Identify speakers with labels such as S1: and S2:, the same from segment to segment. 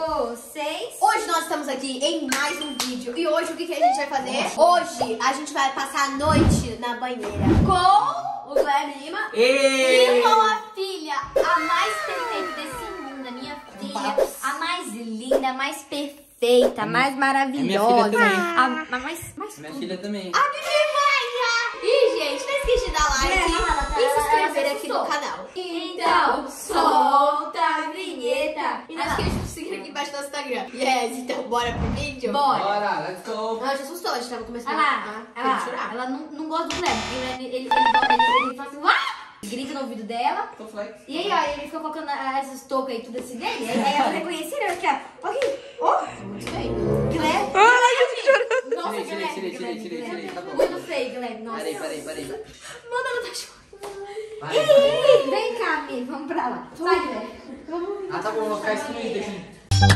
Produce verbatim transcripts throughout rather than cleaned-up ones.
S1: seis.
S2: Hoje nós estamos aqui em mais um vídeo. E hoje o que, que a gente vai fazer? Hoje a gente vai passar a noite na banheira com o Guilherme Lima
S3: e...
S2: e com a filha, a mais perfeita desse mundo, a minha filha, a mais linda, a mais perfeita, a mais maravilhosa.
S3: É minha filha também.
S2: A, a mais, mais
S3: Minha filha também.
S2: A Bibimanha! E, gente, não esqueça de dar like
S1: É,
S2: e se inscrever
S1: ela
S2: aqui
S1: assustou.
S2: no canal.
S1: Então, solta a vinheta.
S2: E não esqueça de seguir aqui embaixo do nosso Instagram. Yes, então bora pro vídeo?
S1: Bora.
S3: Bora, let's go.
S2: Ela já assustou, a gente tava começando
S1: Olha lá,
S2: a
S1: olha
S2: querer
S1: lá.
S2: chorar.
S1: Ela não, não gosta do Guilherme. Ele, ele, ele, ele, ele fala assim, ah! Grita no ouvido dela.
S3: Tô flex.
S1: E aí, ó, ele fica colocando essas toucas aí, tudo assim dele. Aí ela reconheceu, ela aqui, ó. Aqui, ó.
S2: Muito bem.
S1: Guilherme. Nossa,
S3: Tirei, tirei,
S1: Guilherme,
S3: tirei,
S1: Guilherme,
S3: tirei, tirei,
S1: Guilherme.
S3: tá bom.
S1: Muito feio, Guilherme. Nossa.
S3: Peraí, peraí, peraí.
S2: Mano, ela tá chorando.
S3: Vai.
S1: Ih, vem cá, Mi, vamos pra lá. Sai, Guilherme.
S3: Ah, tá bom, vou ficar excluído aqui.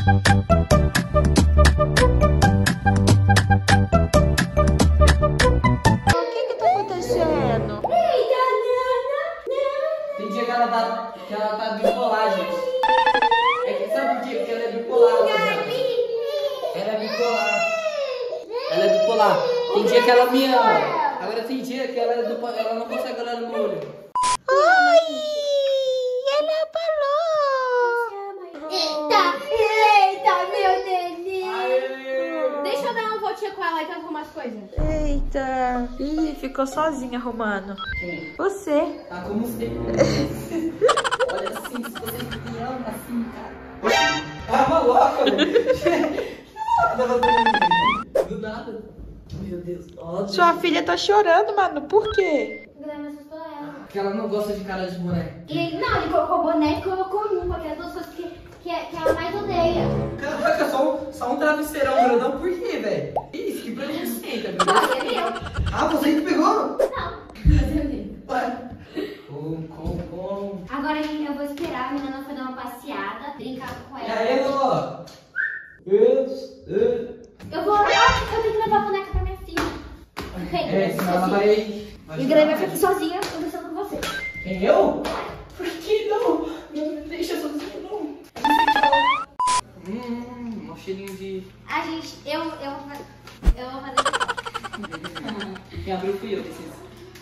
S4: O que que tá acontecendo?
S3: Tem dia que ela tá, que ela tá bipolar, gente. É que sabe por quê? Porque ela é bipolar. Rapaziada. Ela é bipolar. Ela é bipolar. Tem dia que ela me ama. Agora tem dia que ela, é bipolar, ela não consegue olhar no meu olho.
S4: Ai, ela falou.
S2: Eita, eita, meu neném.
S3: Aê!
S2: Deixa eu dar uma voltinha com ela aí pra arrumar as coisas.
S4: Eita. Ih, ficou sozinha arrumando.
S3: Quem?
S4: Você.
S3: Ah, como sempre. Olha assim, se você me ama assim, cara. Ah, uma louca, velho. Do nada. Meu Deus. Ó, Deus.
S4: Sua filha tá chorando, mano. Por quê?
S1: O Guilherme assustou ela.
S3: Porque ela não gosta de cara de boneco.
S1: E ele, não, ele colocou boné e colocou lupa, que é as duas coisas que, que, que ela mais odeia.
S3: Caraca, só um, só um travesseirão grandão, por quê, velho? Isso, que preconceito, é
S1: Não,
S3: verdade?
S1: é meu.
S3: Ah, você que pegou?
S1: Não, mas é meu.
S3: Ué. Com, com, com.
S1: Agora eu vou esperar a menina foi dar uma passeada, brincar com
S3: E
S1: ela.
S3: aí, Lô? Eu, eu.
S1: Eu vou. Ah, eu tenho que levar a boneca pra minha filha. Vem,
S3: É, senão ela vai.
S1: E o Guilherme vai ficar aqui sozinha conversando com você.
S3: Quem, eu? Por que não? Não me deixa sozinho, não. Hum, um cheirinho de.
S1: A gente, eu, eu vou fazer. Eu vou fazer.
S3: Quem abriu fui eu, desses.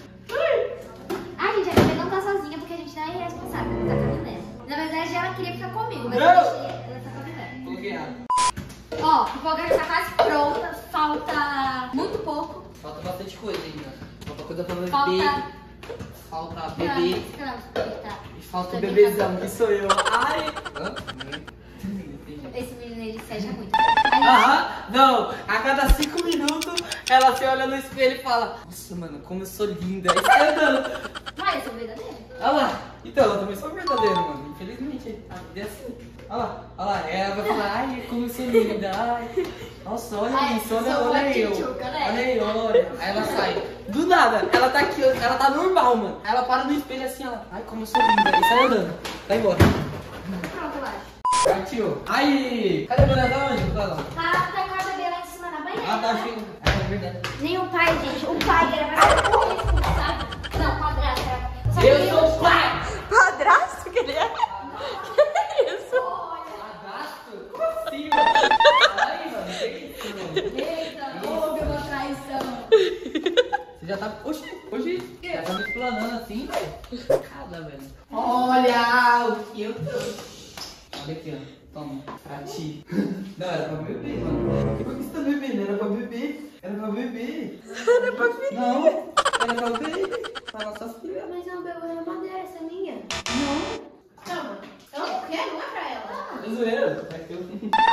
S1: A gente, a Bebê não tá sozinha porque a gente não é irresponsável, tá com a Guilherme. Na verdade, ela queria ficar comigo, mas
S3: Não.
S1: eu deixei ela ficar com a Guilherme.
S3: Coloquei errado.
S1: Ó, a pipoca já tá quase pronta, falta muito pouco.
S3: Falta bastante coisa ainda. Falta coisa pra beber.
S1: Falta.
S3: Falta bebê.
S1: Tá.
S3: E falta
S1: Tá
S3: o bebezão, que sou eu. Ai! Hã?
S1: Esse menino, ele seja muito.
S3: Aham, não, a cada cinco minutos ela se olha no espelho e fala: nossa, mano, como eu sou linda. E sai andando.
S1: Mas eu sou verdadeira.
S3: Olha lá, então eu também sou verdadeiro, mano. Infelizmente, a vida é assim. Olha lá, olha lá, ela vai falar: ai, como eu sou linda. Ai, nossa, olha
S2: Ai,
S3: isso, olha,
S2: sou
S3: olha
S2: uma
S3: eu.
S2: tchutchuca, né?
S3: Olha aí, olha. Aí ela sai. Do nada, ela tá aqui, ela tá normal, mano. Aí ela para no espelho assim, ela: ai, como eu sou linda. E sai andando. Vai embora.
S1: Pronto, eu acho.
S3: Partiu. Aí, cadê o boneco? Da onde? Tá lá.
S1: Tá, tá com a bebê lá em cima na banheira.
S3: Ah, tá,
S1: né?
S3: achei. Ah, é verdade.
S1: Nem o pai, gente. O pai dele vai ser o responsável. Não, padrasto. Só que
S3: Eu
S1: ele-
S3: sou o pai!
S4: Padrasto que ele é? Que é isso?
S3: Cadastro? Como assim, mano? Ai, mano, que isso, mano?
S1: Eita, houve uma traição.
S3: Você já tá. Oxi, oxi. Já tá me explanando assim, velho. Cada, velho. Olha o que eu trouxe. Olha aqui, ó. Toma, pra ti. Não, era pra beber, mano. Por que você tá bebendo? Era pra beber. Era pra beber.
S4: Era pra filha.
S3: Não, era pra beber. Pra nossas filhas.
S2: Mas é uma bebê madeira, essa é minha.
S3: Não.
S2: Calma. Ela não quer, não é pra ela.
S3: É zoeira. É que eu.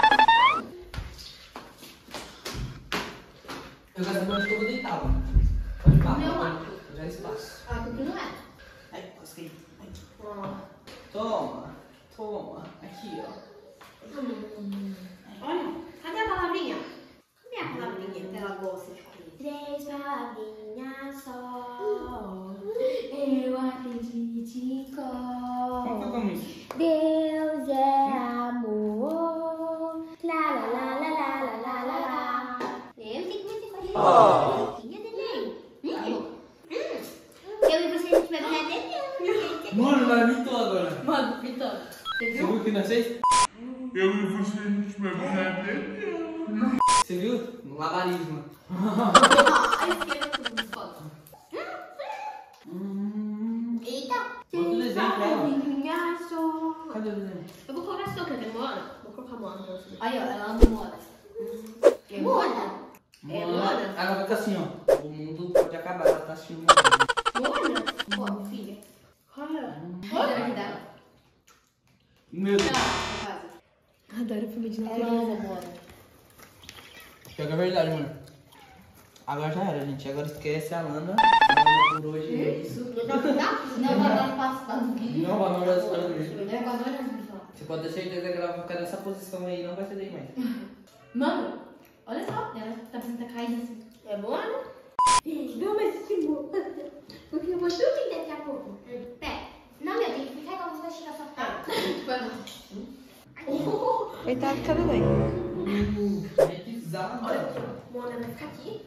S3: Eu gosto muito de como deitar, mano. Pode parar.
S2: Meu
S3: pode-
S2: lado.
S3: Já é espaço.
S2: Ah, porque não é.
S3: Ai, gostei. Ai.
S2: Ó.
S3: Toma, toma. Aqui, ó.
S2: Olha, cadê a palavrinha? Cadê a palavrinha que ela gosta de comer?
S1: Três palavrinhas só. Eu acredito em
S3: Como que eu
S1: cor.
S3: como isso?
S1: Deus é amor. Lá, lá, lá, lá, lá, lá, lá, lá, lá. Eu tenho que fazer com a gente.
S4: Oh.
S1: Tinha neném. Hum. Eu e você, a gente vai ganhar neném.
S3: Mano, nós mitou agora.
S2: Mano, então. Você
S3: Você
S2: viu?
S3: viu o que nós fez?
S1: Hum.
S5: eu e você, a gente vai ganhar dele.
S3: Você viu? No labarismo.
S2: Ai, esquerda, foto.
S3: Hum.
S2: Eita.
S3: Bota o desenho pra ela.
S2: Vinhaço.
S3: Cadê o desenho?
S2: Eu vou colocar açúcar, né, Moana? Vou colocar Moana pra você ver.
S1: Aí, ó, ela ama Moana.
S2: É Moana? É Moana?
S3: Ela fica assim, ó. O mundo pode acabar, ela tá assistindo Moana.
S2: Moana? Pô, minha filha. Olha.
S1: Olha dela.
S3: Meu Deus.
S2: Adoro filme de
S1: Ela ama Moana.
S3: Pior que é verdade, mano. Agora já era, gente. Agora esquece a Lana. A Lana por hoje é isso.
S1: Não, agora passa do vídeo.
S3: Não, vai não vai mesmo.
S1: Agora nós vamos falar.
S3: Você pode ter certeza que ela vai ficar nessa posição aí e não vai sair daí mais.
S1: Mano, olha só. Ela tá parecendo que tá caindo assim.
S2: É Moana?
S1: Não, mas que Moana. Porque eu vou tudo daqui a pouco. Pé. Não, meu, tem que ficar igual você vai tirar sua perna.
S4: Coitado do cabeleireiro.
S3: Hum, é pisado.
S2: Olha aqui, ó. Moana vai ficar aqui.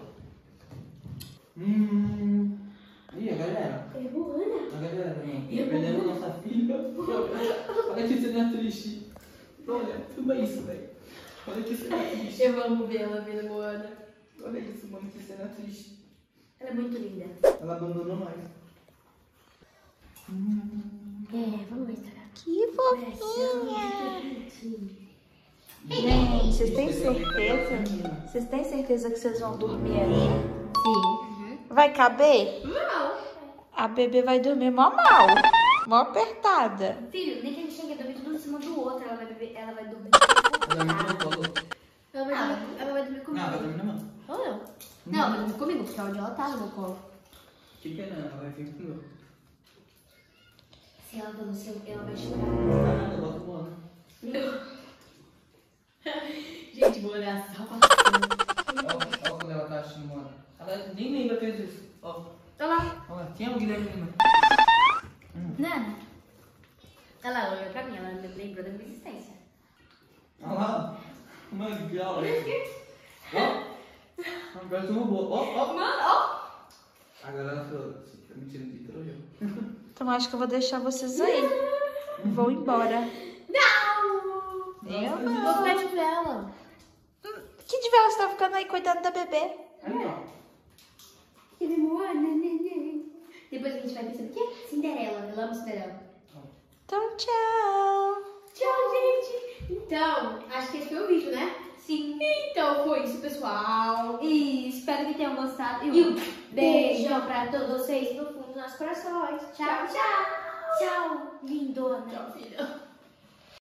S3: Hum. Ih, a galera.
S2: É Moana?
S3: A galera, mano. Perdendo nossa filha. Olha que cena triste. Olha, tudo isso, velho. Olha que cena triste.
S2: Eu amo ver ela vendo Moana.
S3: Olha isso, mano, que cena triste.
S2: Ela é muito linda.
S3: Ela abandonou nós.
S1: É, vamos mostrar.
S4: Que fofinha. Gente, vocês têm certeza? Vocês têm certeza que vocês vão dormir aí?
S1: Sim.
S4: Vai caber?
S2: Não.
S4: A bebê vai dormir mó mal. Mó apertada.
S1: Filho, nem que a gente tenha que dormir tudo em cima do outro. Ela vai, beber, ela vai dormir.
S3: Ela dormiu no colo.
S2: Ela vai,
S1: Ah,
S2: dormir, ela vai dormir comigo.
S3: Não, vai dormir na mão.
S2: Ou não?
S1: Não, vai dormir comigo, porque onde ela tá no meu colo.
S3: Que pena, ela vai vir comigo.
S1: Se ela for no seu, ela vai chorar.
S3: Ah, nada, bota o mano.
S2: Gente, Moana é a salvação.
S3: Ó, ó quando ela tá assistindo, mano. Ela nem lembra que fez isso. Ó,
S2: Olha lá.
S3: ó lá. Quem é o Guilherme Lima?
S1: Nana. Ela olhou pra mim, ela lembrou da minha existência.
S3: Olha lá. Mano, que aula. Ó. Parece um robô. Ó, ó.
S2: Mano, ó.
S3: Agora ela falou, você tá mentindo de trollou.
S4: Então acho que eu vou deixar vocês aí. Vou embora.
S2: Não.
S4: Eu
S2: Vou
S4: não.
S2: ficar de vela.
S4: Que de vela você tá ficando aí cuidando da bebê?
S3: Então.
S1: Ele Moana, neném. Depois a gente vai pensar o quê? Cinderela, eu amo Cinderela.
S4: Então tchau.
S2: Tchau, gente. Então, acho que esse foi o vídeo, né?
S1: Sim.
S2: Então foi isso, pessoal.
S1: E espero que tenham gostado.
S2: E um
S1: Beijão pra todos vocês no fundo dos nossos corações. Tchau, tchau. Tchau, lindona.
S2: Tchau, filha.